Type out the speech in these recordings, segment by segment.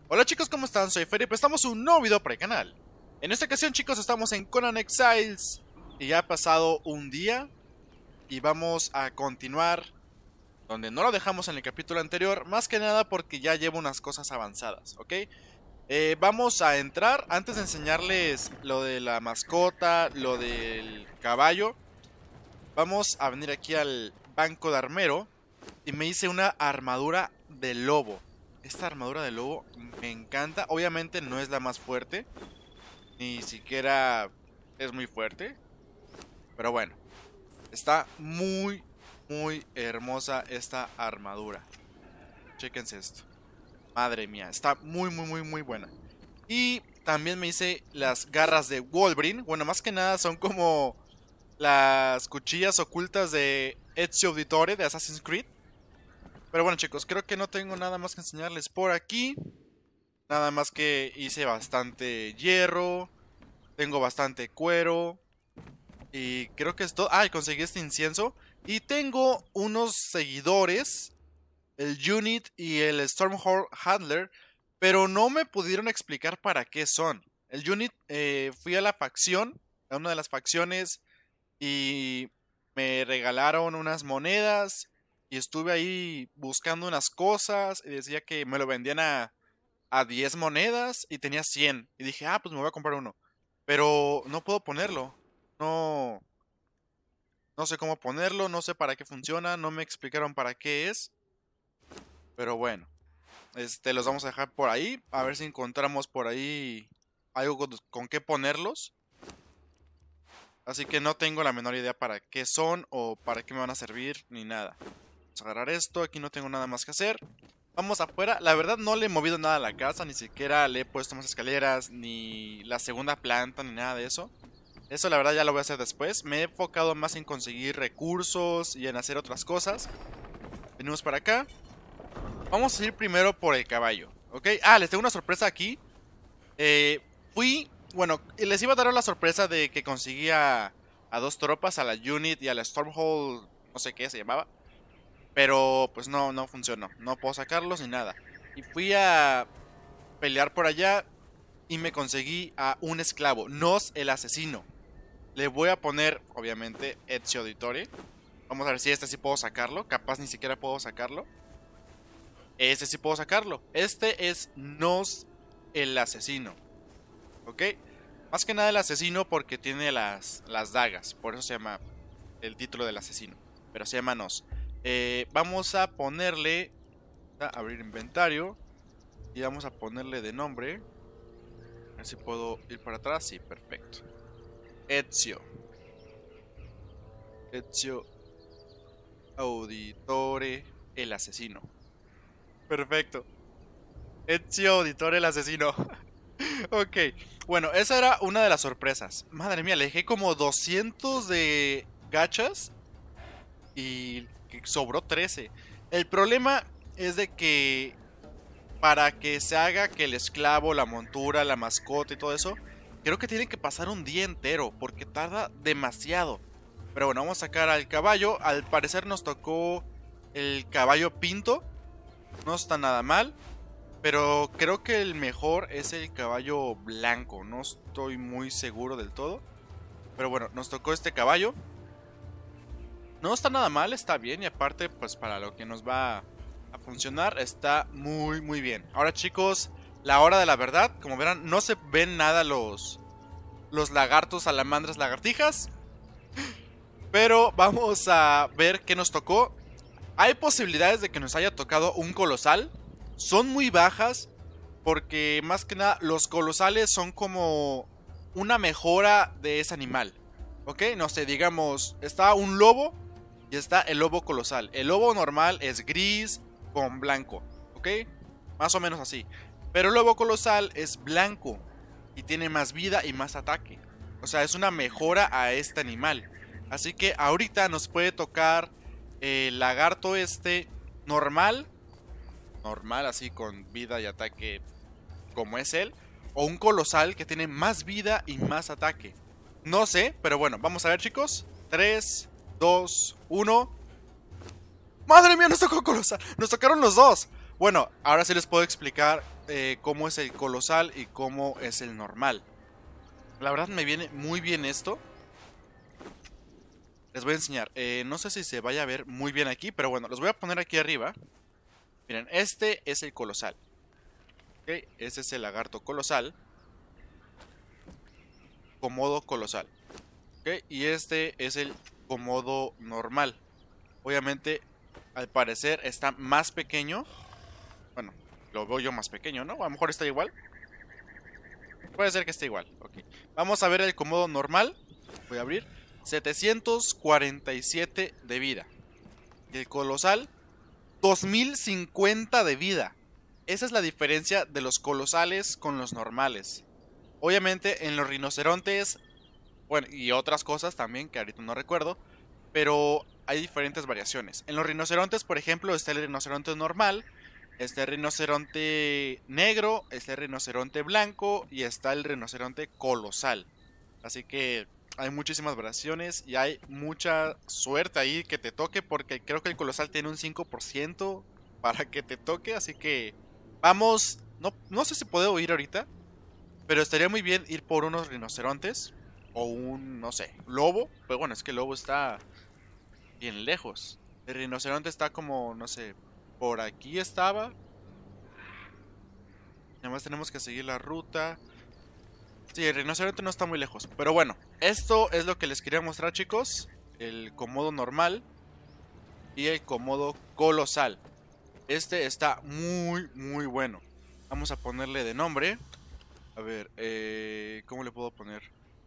Hola chicos, ¿cómo están? Soy Fer y pues estamos en un nuevo video para el canal. En esta ocasión chicos estamos en Conan Exiles y ya ha pasado un día y vamos a continuar donde no lo dejamos en el capítulo anterior, más que nada porque ya llevo unas cosas avanzadas, ¿ok? Vamos a entrar, antes de enseñarles lo de la mascota, lo del caballo, vamos a venir aquí al banco de armero y me hice una armadura de lobo. Esta armadura de lobo me encanta. Obviamente no es la más fuerte. Ni siquiera es muy fuerte. Pero bueno. Está muy hermosa esta armadura. Chéquense esto. Madre mía. Está muy buena. Y también me hice las garras de Wolverine. Bueno, más que nada son como las cuchillas ocultas de Ezio Auditore de Assassin's Creed. Pero bueno chicos, creo que no tengo nada más que enseñarles por aquí. Nada más que hice bastante hierro. Tengo bastante cuero. Y creo que es todo. Ah, y conseguí este incienso. Y tengo unos seguidores. El Unit y el Stormhawk Handler. Pero no me pudieron explicar para qué son. El Unit, fui a la facción. A una de las facciones. Y me regalaron unas monedas. Y estuve ahí buscando unas cosas. Y decía que me lo vendían a 10 monedas. Y tenía 100. Y dije, ah, pues me voy a comprar uno. Pero no puedo ponerlo. No, no sé cómo ponerlo. No sé para qué funciona. No me explicaron para qué es. Pero bueno. Los vamos a dejar por ahí. A ver si encontramos por ahí algo con qué ponerlos. Así que no tengo la menor idea para qué son o para qué me van a servir ni nada. Vamos a agarrar esto, aquí no tengo nada más que hacer. Vamos afuera, la verdad no le he movido nada a la casa, ni siquiera le he puesto más escaleras, ni la segunda planta, ni nada de eso. Eso la verdad ya lo voy a hacer después. Me he enfocado más en conseguir recursos y en hacer otras cosas. Venimos para acá. Vamos a ir primero por el caballo, ¿ok? Ah, les tengo una sorpresa aquí. Bueno, les iba a dar la sorpresa de que conseguía a dos tropas, a la Unit y a la Stormhold, no sé qué se llamaba. Pero pues no funcionó, no puedo sacarlos ni nada. Y fui a pelear por allá y me conseguí a un esclavo, Nos el asesino. Le voy a poner, obviamente, Ezio Auditore. Vamos a ver si este sí puedo sacarlo, capaz ni siquiera puedo sacarlo. Este sí puedo sacarlo, este es Nos el asesino. ¿Ok? Más que nada el asesino porque tiene las dagas. Por eso se llama el título del asesino. Pero se llama Nos. Vamos a ponerle... A abrir inventario. Y vamos a ponerle de nombre. A ver si puedo ir para atrás. Sí, perfecto. Ezio. Ezio Auditore el asesino. Perfecto. Ezio Auditore el asesino. Ok, bueno, esa era una de las sorpresas. Madre mía, le dejé como 200 de gachas y sobró 13. El problema es de que para que se haga que el esclavo, la montura, la mascota y todo eso, creo que tienen que pasar un día entero porque tarda demasiado. Pero bueno, vamos a sacar al caballo. Al parecer nos tocó el caballo pinto. No está nada mal. Pero creo que el mejor es el caballo blanco. No estoy muy seguro del todo. Pero bueno, nos tocó este caballo. No está nada mal, está bien. Y aparte, pues para lo que nos va a funcionar, está muy bien. Ahora chicos, la hora de la verdad. Como verán, no se ven nada los lagartos, salamandras, lagartijas. Pero vamos a ver qué nos tocó. Hay posibilidades de que nos haya tocado un colosal. Son muy bajas. Porque más que nada los colosales son como una mejora de ese animal. ¿Ok? No sé, digamos, está un lobo y está el lobo colosal. El lobo normal es gris con blanco. ¿Ok? Más o menos así. Pero el lobo colosal es blanco y tiene más vida y más ataque. O sea, es una mejora a este animal. Así que ahorita nos puede tocar el lagarto normal. Normal, así con vida y ataque como es él, o un colosal que tiene más vida y más ataque. No sé, pero bueno, vamos a ver chicos. 3, 2, 1. ¡Madre mía, nos tocó colosal! ¡Nos tocaron los dos! Bueno, ahora sí les puedo explicar cómo es el colosal y cómo es el normal. La verdad me viene muy bien esto. Les voy a enseñar. No sé si se vaya a ver muy bien aquí, pero bueno, los voy a poner aquí arriba. Miren, este es el colosal. ¿Ok? Este es el lagarto colosal. Komodo colosal. ¿Ok? Y este es el komodo normal. Obviamente, al parecer está más pequeño. Bueno, lo veo yo más pequeño, ¿no? A lo mejor está igual. Puede ser que esté igual. Ok. Vamos a ver el komodo normal. Voy a abrir. 747 de vida. Y el colosal, 2050 de vida. Esa es la diferencia de los colosales con los normales. Obviamente en los rinocerontes, bueno, y otras cosas también que ahorita no recuerdo, pero hay diferentes variaciones. En los rinocerontes, por ejemplo, está el rinoceronte normal, está el rinoceronte negro, está el rinoceronte blanco y está el rinoceronte colosal. Así que hay muchísimas variaciones y hay mucha suerte ahí que te toque, porque creo que el colosal tiene un 5% para que te toque, así que vamos, no sé si puedo ir ahorita, pero estaría muy bien ir por unos rinocerontes o un, no sé, lobo, pero bueno, es que el lobo está bien lejos. El rinoceronte está como, no sé, por aquí estaba. Además tenemos que seguir la ruta. Sí, el rinoceronte no está muy lejos. Pero bueno, esto es lo que les quería mostrar, chicos. El komodo normal y el komodo colosal. Este está muy, muy bueno. Vamos a ponerle de nombre. A ver, ¿cómo le puedo poner?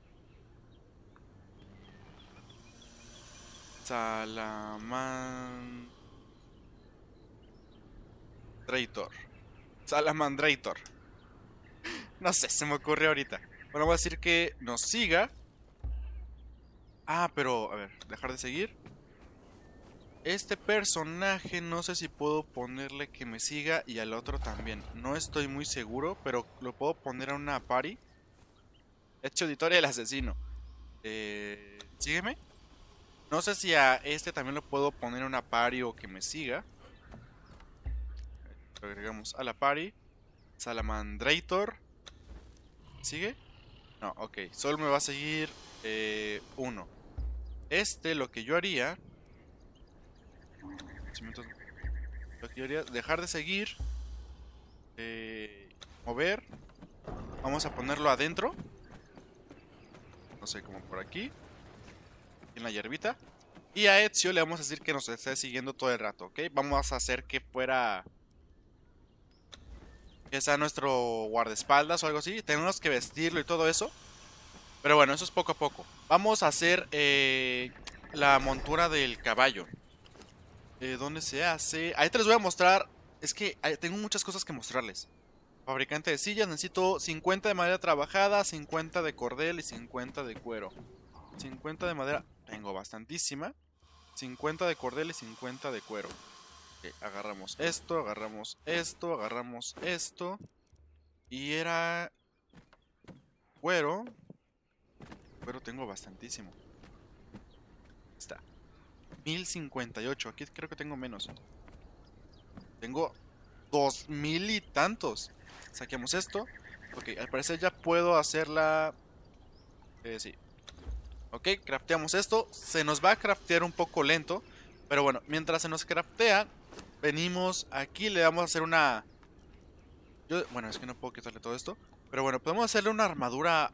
Salamandrator. Salamandrator. No sé, se me ocurrió ahorita. Bueno, voy a decir que nos siga. Ah, pero, a ver, dejar de seguir. Este personaje no sé si puedo ponerle que me siga y al otro también. No estoy muy seguro, pero lo puedo poner a una party. Hecho auditoria del asesino. Sígueme. No sé si a este también lo puedo poner a una party o que me siga. Lo agregamos a la party. Salamandrator. ¿Sigue? No, ok. Solo me va a seguir uno. Este, lo que yo haría... Lo que yo haría, dejar de seguir. Mover. Vamos a ponerlo adentro. No sé, como por aquí. En la hierbita. Y a Ezio le vamos a decir que nos esté siguiendo todo el rato, ¿ok? Vamos a hacer que fuera... que sea nuestro guardaespaldas o algo así. Tenemos que vestirlo y todo eso. Pero bueno, eso es poco a poco. Vamos a hacer la montura del caballo. ¿Dónde se hace? Ahí te les voy a mostrar. Es que tengo muchas cosas que mostrarles. Fabricante de sillas, necesito 50 de madera trabajada, 50 de cordel y 50 de cuero. 50 de madera, tengo bastantísima. 50 de cordel y 50 de cuero. Ok, agarramos esto, agarramos esto, agarramos esto. Y era... cuero. Cuero tengo bastantísimo. Está. 1058, aquí creo que tengo menos. Tengo 2000 y tantos. Saquemos esto. Ok, al parecer ya puedo hacerla... sí. Ok, crafteamos esto. Se nos va a craftear un poco lento. Pero bueno, mientras se nos craftea, venimos aquí, le vamos a hacer una... bueno, es que no puedo quitarle todo esto. Pero bueno, podemos hacerle una armadura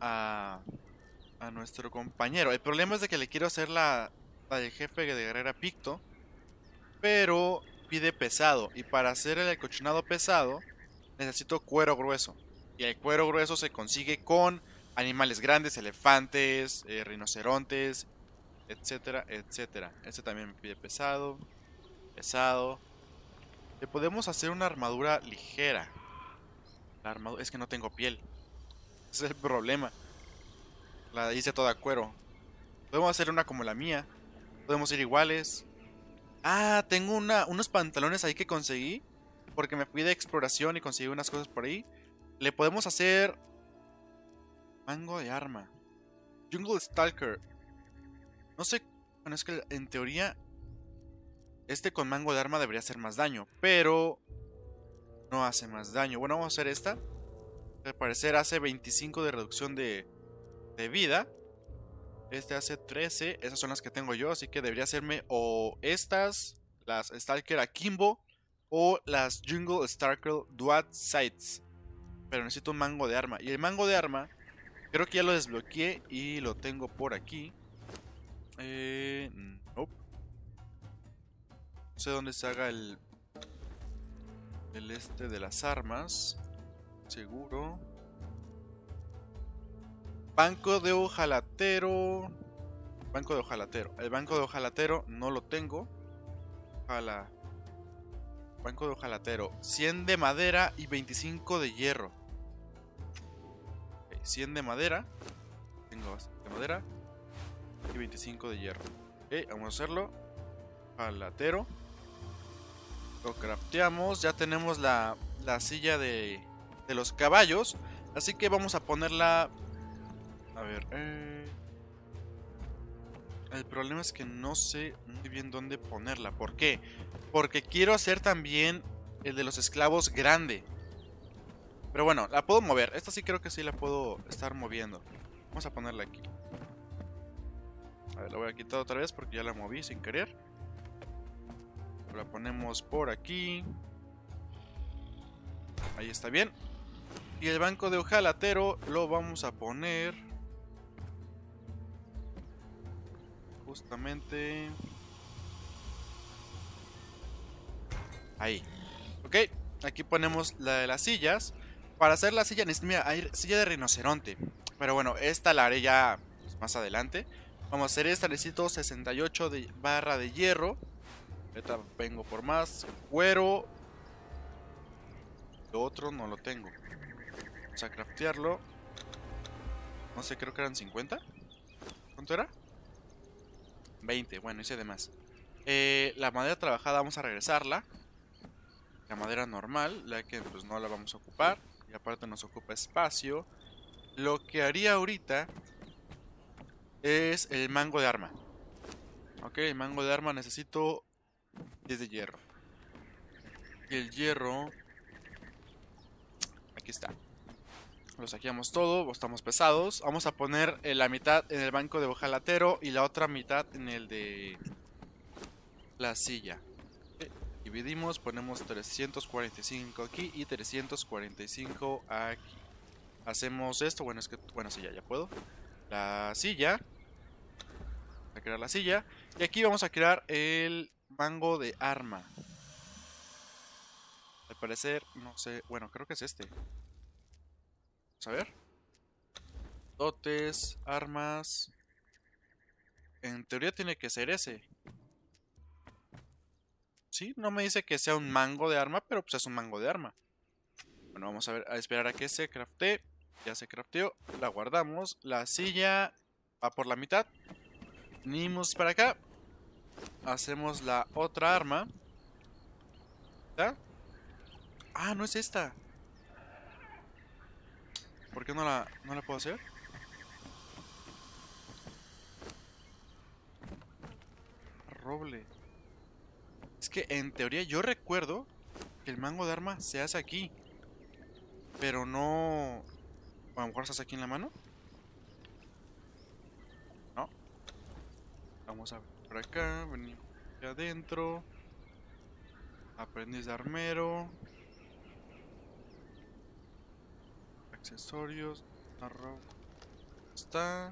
a nuestro compañero. El problema es de que le quiero hacer la del jefe de Guerrera Picto. Pero pide pesado. Y para hacer el cochinado pesado, necesito cuero grueso. Y el cuero grueso se consigue con animales grandes, elefantes, rinocerontes, etcétera, etcétera. Este también me pide pesado. Pesado. Le podemos hacer una armadura ligera. La armadura... es que no tengo piel. Ese es el problema. La hice toda cuero. Podemos hacer una como la mía. Podemos ir iguales. Ah, tengo unos pantalones ahí que conseguí. Porque me fui de exploración y conseguí unas cosas por ahí. Le podemos hacer... mango de arma. Jungle Stalker. No sé... bueno, es que en teoría... este con mango de arma debería hacer más daño. Pero... no hace más daño. Bueno, vamos a hacer esta. Al parecer hace 25 de reducción de vida. Este hace 13. Esas son las que tengo yo. Así que debería hacerme o estas, las Stalker Akimbo, o las Jungle Starker Dual Sights. Pero necesito un mango de arma. Y el mango de arma, creo que ya lo desbloqueé y lo tengo por aquí. Nope. No sé dónde se haga el este de las armas. Seguro. Banco de hojalatero. Banco de hojalatero. El banco de hojalatero no lo tengo. Ojalá. Banco de hojalatero. 100 de madera y 25 de hierro. Okay, 100 de madera. Tengo bastante madera. Y 25 de hierro. Ok, vamos a hacerlo. Hojalatero. Lo crafteamos. Ya tenemos la silla de los caballos. Así que vamos a ponerla. A ver. El problema es que no sé muy bien dónde ponerla. ¿Por qué? Porque quiero hacer también el de los esclavos grande. Pero bueno, la puedo mover. Esta sí creo que sí la puedo estar moviendo. Vamos a ponerla aquí. A ver, la voy a quitar otra vez porque ya la moví sin querer. La ponemos por aquí. Ahí está bien. Y el banco de hojalatero lo vamos a poner justamente ahí. Ok, aquí ponemos la de las sillas. Para hacer la silla, mira, hay silla de rinoceronte. Pero bueno, esta la haré ya pues, más adelante. Vamos a hacer esta, necesito 68 de barra de hierro. Ahorita vengo por más. Cuero. Lo otro no lo tengo. Vamos a craftearlo. No sé, creo que eran 50. ¿Cuánto era? 20, bueno, hice de más. La madera trabajada vamos a regresarla. La madera normal, la que pues no la vamos a ocupar. Y aparte nos ocupa espacio. Lo que haría ahorita es el mango de arma. Ok, el mango de arma necesito 10 de hierro. Y el hierro... Aquí está. Lo saqueamos todo, estamos pesados. Vamos a poner la mitad en el banco de hojalatero y la otra mitad en el de la silla. Okay. Dividimos, ponemos 345 aquí y 345 aquí. Hacemos esto, bueno, es que, bueno, sí, ya puedo. La silla. Vamos a crear la silla. Y aquí vamos a crear el mango de arma. Al parecer, no sé, bueno, creo que es este. Vamos a ver. Dotes, armas. En teoría tiene que ser ese. Sí, no me dice que sea un mango de arma, pero pues es un mango de arma. Bueno, vamos a ver, a esperar a que se craftee. Ya se crafteó, la guardamos. La silla va por la mitad. Venimos para acá. Hacemos la otra arma. ¿Ya? Ah, no es esta. ¿Por qué no la puedo hacer? Roble. Es que en teoría yo recuerdo que el mango de arma se hace aquí. Pero no... A lo mejor se hace aquí en la mano. No. Vamos a ver por acá. Venimos aquí adentro. Aprendiz de armero. Accesorios. Arroba. Está.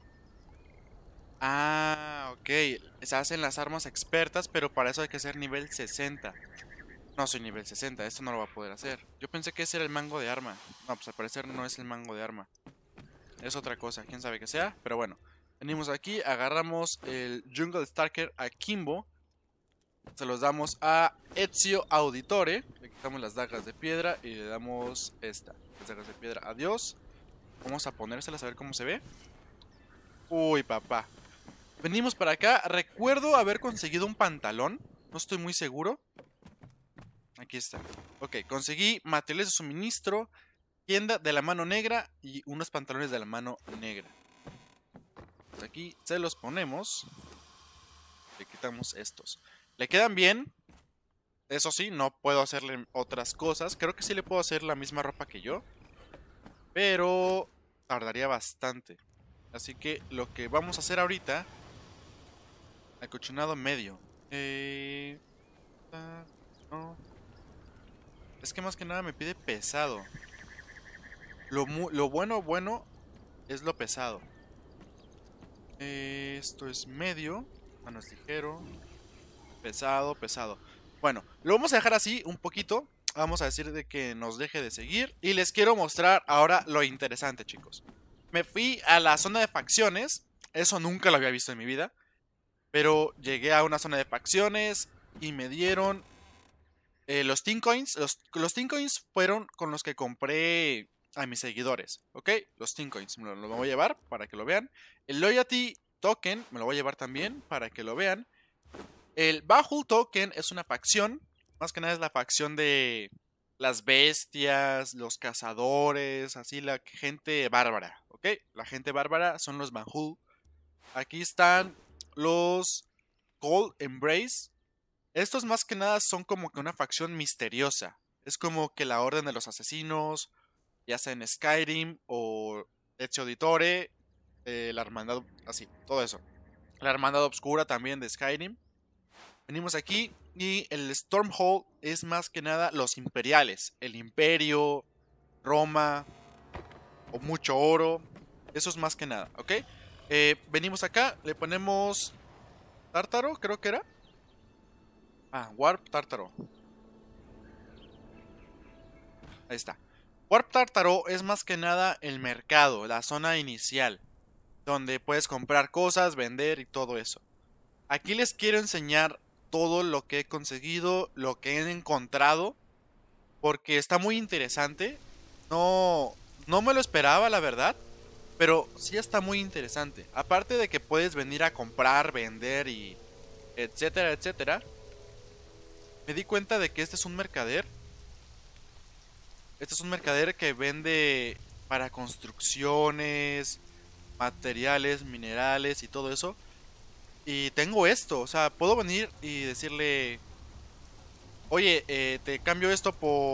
Ah, ok. Se hacen las armas expertas, pero para eso hay que ser nivel 60. No soy nivel 60, esto no lo va a poder hacer. Yo pensé que ese era el mango de arma. No, pues al parecer no es el mango de arma. Es otra cosa, quién sabe qué sea. Pero bueno, venimos aquí, agarramos el Jungle Starker Akimbo. Se los damos a Ezio Auditore. Le quitamos las dagas de piedra y le damos esta. Las dagas de piedra, adiós. Vamos a ponérselas a ver cómo se ve. Uy, papá. Venimos para acá. Recuerdo haber conseguido un pantalón. No estoy muy seguro. Aquí está. Ok, conseguí materiales de suministro, tienda de la mano negra y unos pantalones de la mano negra. Aquí se los ponemos. Le quitamos estos. Le quedan bien. Eso sí, no puedo hacerle otras cosas. Creo que sí le puedo hacer la misma ropa que yo, pero tardaría bastante. Así que lo que vamos a hacer ahorita, acochinado medio. No. Es que más que nada me pide pesado. Lo bueno es lo pesado. Esto es medio. Mano es ligero. Pesado. Bueno, lo vamos a dejar así un poquito. Vamos a decir de que nos deje de seguir. Y les quiero mostrar ahora lo interesante, chicos. Me fui a la zona de facciones. Eso nunca lo había visto en mi vida. Pero llegué a una zona de facciones y me dieron los Team Coins. Los Team Coins fueron con los que compré a mis seguidores. ¿Ok? Los Team Coins me lo voy a llevar para que lo vean. El Loyalty Token me lo voy a llevar también para que lo vean. El Bahul Token es una facción. Más que nada es la facción de las bestias, los cazadores, así la gente bárbara. ¿Ok? La gente bárbara son los Bahul. Aquí están los Cold Embrace. Estos más que nada son como que una facción misteriosa. Es como que la Orden de los Asesinos, ya sea en Skyrim o Ezio Auditore, la Hermandad, así, todo eso. La Hermandad Obscura también de Skyrim. Venimos aquí y el Stormhold es más que nada los imperiales. El Imperio, Roma o mucho oro. Eso es más que nada, ¿ok? Venimos acá, le ponemos Tártaro, creo que era. Warp Tártaro. Ahí está. Warp Tártaro es más que nada el mercado, la zona inicial, donde puedes comprar cosas, vender y todo eso. Aquí les quiero enseñar todo lo que he conseguido, lo que he encontrado, porque está muy interesante. No me lo esperaba, la verdad, pero sí está muy interesante. Aparte de que puedes venir a comprar, vender y etcétera, etcétera. Me di cuenta de que este es un mercader. Este es un mercader que vende para construcciones, materiales, minerales y todo eso. Y tengo esto, o sea, puedo venir y decirle, oye, te cambio esto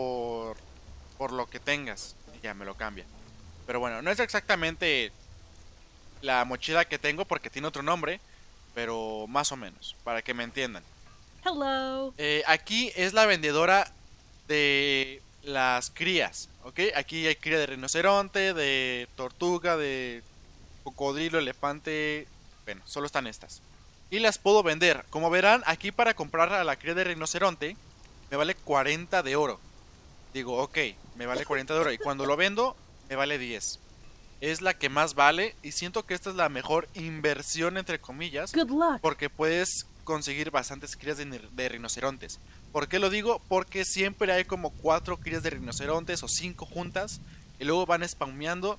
por lo que tengas. Y ya me lo cambia. Pero bueno, no es exactamente la mochila que tengo porque tiene otro nombre, pero más o menos, para que me entiendan. Hello. Aquí es la vendedora de las crías, ¿ok? Aquí hay cría de rinoceronte, de tortuga, de cocodrilo, elefante. Bueno, solo están estas. Y las puedo vender. Como verán, aquí para comprar a la cría de rinoceronte me vale 40 de oro. Digo, ok, me vale 40 de oro. Y cuando lo vendo, me vale 10. Es la que más vale y siento que esta es la mejor inversión entre comillas. Good luck. Porque puedes conseguir bastantes crías de rinocerontes. ¿Por qué lo digo? Porque siempre hay como 4 crías de rinocerontes o 5 juntas. Y luego van spawneando.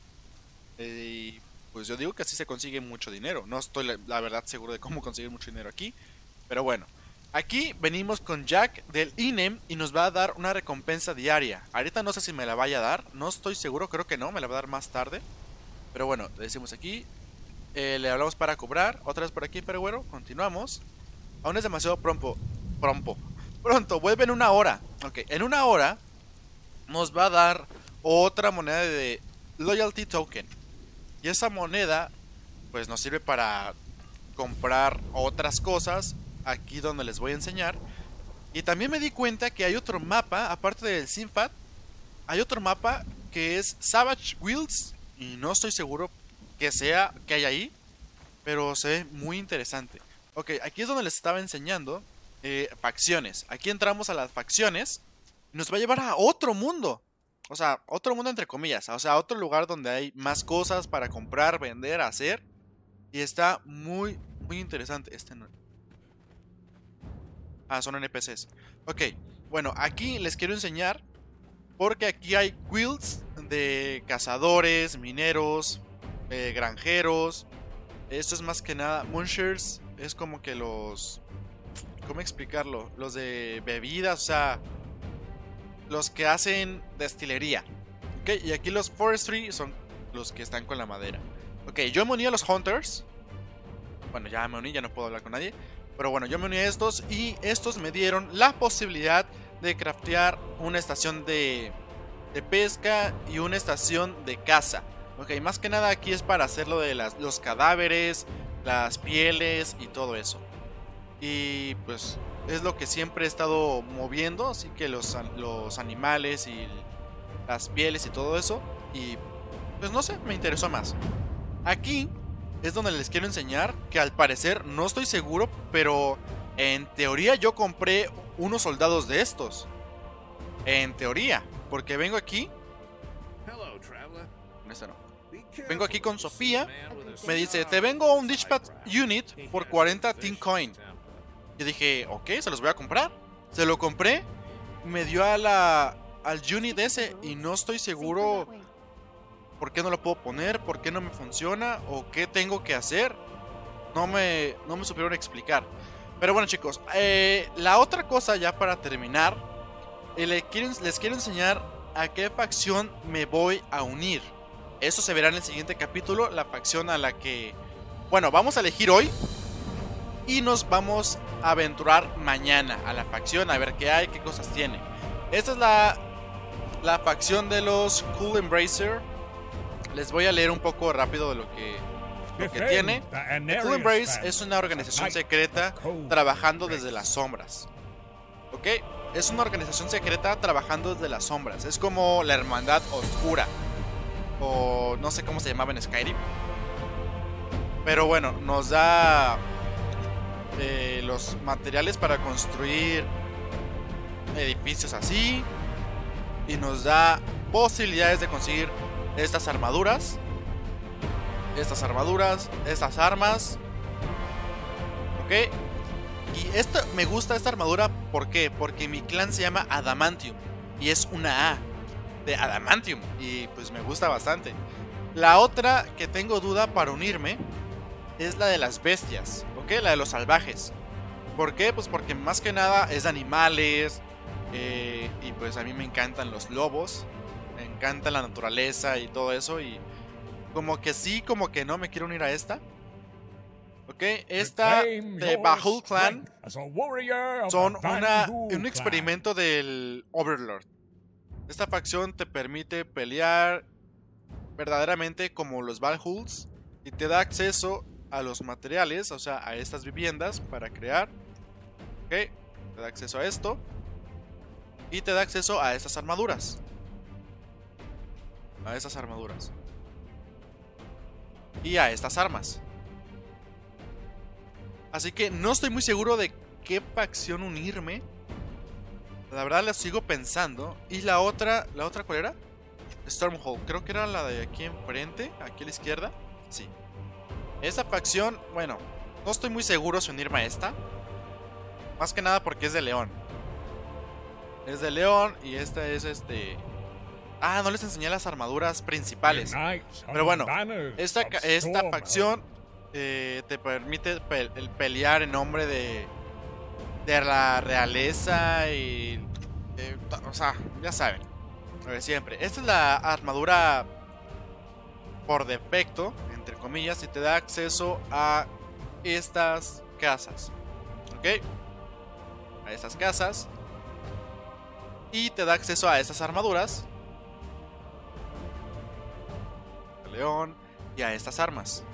Y pues yo digo que así se consigue mucho dinero. No estoy la verdad seguro de cómo conseguir mucho dinero aquí. Pero bueno. Aquí venimos con Jack del INEM y nos va a dar una recompensa diaria. Ahorita no sé si me la vaya a dar. No estoy seguro, creo que no. Me la va a dar más tarde. Pero bueno, le decimos aquí. Le hablamos para cobrar. Otra vez por aquí, pero bueno, continuamos. Aún es demasiado pronto, vuelve en una hora. Ok, en una hora nos va a dar otra moneda de Loyalty Token. Y esa moneda pues nos sirve para comprar otras cosas. Aquí donde les voy a enseñar. Y también me di cuenta que hay otro mapa, aparte del Sinfat. Hay otro mapa que es Savage Wilds. Y no estoy seguro que sea, que hay ahí. Pero se ve muy interesante. Ok, aquí es donde les estaba enseñando facciones. Aquí entramos a las facciones y nos va a llevar a otro mundo. O sea, otro mundo entre comillas. O sea, otro lugar donde hay más cosas para comprar, vender, hacer. Y está muy interesante. Este no. Son NPCs. Ok, bueno, aquí les quiero enseñar. Porque aquí hay guilds de cazadores, mineros, granjeros. Esto es más que nada. Munchers es como que los. ¿Cómo explicarlo? Los de bebidas, o sea. Los que hacen destilería. Ok, y aquí los Forestry son los que están con la madera. Ok, yo me uní a los Hunters. Bueno, ya me uní, ya no puedo hablar con nadie. Pero bueno, yo me uní a estos y estos me dieron la posibilidad de craftear una estación de pesca y una estación de caza. Ok, más que nada aquí es para hacer lo de los cadáveres, las pieles y todo eso. Y pues es lo que siempre he estado moviendo, así que los animales y las pieles y todo eso. Y pues no sé, me interesó más. Aquí es donde les quiero enseñar que al parecer, no estoy seguro, pero en teoría yo compré unos soldados de estos. En teoría, porque vengo aquí. Vengo aquí con Sofía. Me dice, te vengo un Dispatch Unit por 40 Tin Coin. Yo dije, ok, se los voy a comprar. Se lo compré. Me dio al unit ese y no estoy seguro por qué no lo puedo poner, por qué no me funciona o qué tengo que hacer. No me supieron explicar. Pero bueno, chicos, la otra cosa ya para terminar, les quiero enseñar a qué facción me voy a unir. Eso se verá en el siguiente capítulo, la facción a la que, bueno, vamos a elegir hoy. Y nos vamos a aventurar mañana a la facción, a ver qué hay, qué cosas tiene. Esta es la facción de los Cool Embracer. Les voy a leer un poco rápido de lo que tiene. Cool Embrace es una organización secreta trabajando desde las sombras. ¿Ok? Es una organización secreta trabajando desde las sombras. Es como la Hermandad Oscura. O no sé cómo se llamaba en Skyrim. Pero bueno, nos da los materiales para construir edificios así. Y nos da posibilidades de conseguir estas armaduras. Estas armas. Ok. Y me gusta esta armadura. ¿Por qué? Porque mi clan se llama Adamantium. Y es una A de Adamantium. Y pues me gusta bastante. La otra que tengo duda para unirme es la de las bestias. Ok, la de los salvajes. ¿Por qué? Pues porque más que nada es de animales. Y pues a mí me encantan los lobos. Me encanta la naturaleza y todo eso. Y como que sí, como que no me quiero unir a esta. Ok, esta de Bahul Clan son un experimento del Overlord. Esta facción te permite pelear verdaderamente como los Valhuls y te da acceso a los materiales, o sea, a estas viviendas para crear. Ok, te da acceso a esto y te da acceso a estas armaduras. A esas armaduras y a estas armas. Así que no estoy muy seguro de qué facción unirme. La verdad la sigo pensando. Y la otra ¿cuál era? Stormhold, creo que era la de aquí enfrente, aquí a la izquierda. Sí. Esa facción, bueno, no estoy muy seguro si unirme a esta. Más que nada porque es de León. Es de León y esta es Ah, no les enseñé las armaduras principales. Pero bueno, esta facción te permite pelear en nombre de la realeza y... o sea, ya saben. Siempre. Esta es la armadura por defecto, entre comillas, y te da acceso a estas casas. ¿Ok? A estas casas. Y te da acceso a estas armaduras. León y a estas armas.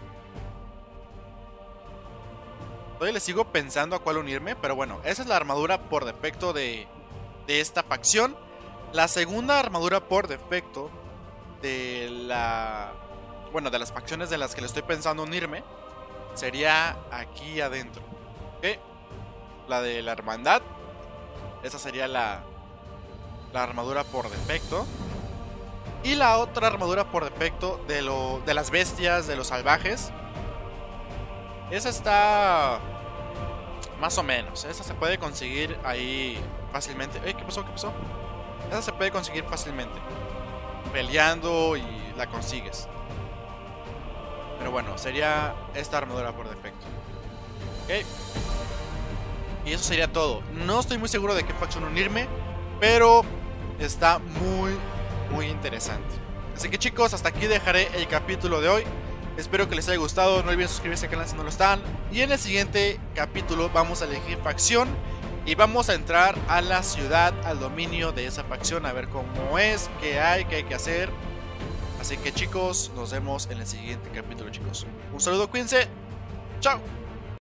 Todavía le sigo pensando a cuál unirme, pero bueno, esa es la armadura por defecto de esta facción. La segunda armadura por defecto de de las facciones de las que le estoy pensando unirme sería aquí adentro. ¿Ok? La de la hermandad. Esa sería la armadura por defecto. Y la otra armadura por defecto de las bestias, de los salvajes. Esa está más o menos. Esa se puede conseguir ahí fácilmente. ¿Qué pasó? ¿Qué pasó? Esa se puede conseguir fácilmente peleando y la consigues. Pero bueno, sería esta armadura por defecto. Ok. Y eso sería todo. No estoy muy seguro de qué facción unirme, pero está muy interesante. Así que chicos, hasta aquí dejaré el capítulo de hoy. Espero que les haya gustado, no olviden suscribirse al canal si no lo están. Y en el siguiente capítulo vamos a elegir facción y vamos a entrar a la ciudad, al dominio de esa facción, a ver cómo es, qué hay que hacer. Así que chicos, nos vemos en el siguiente capítulo, chicos. Un saludo, cuídense. Chao.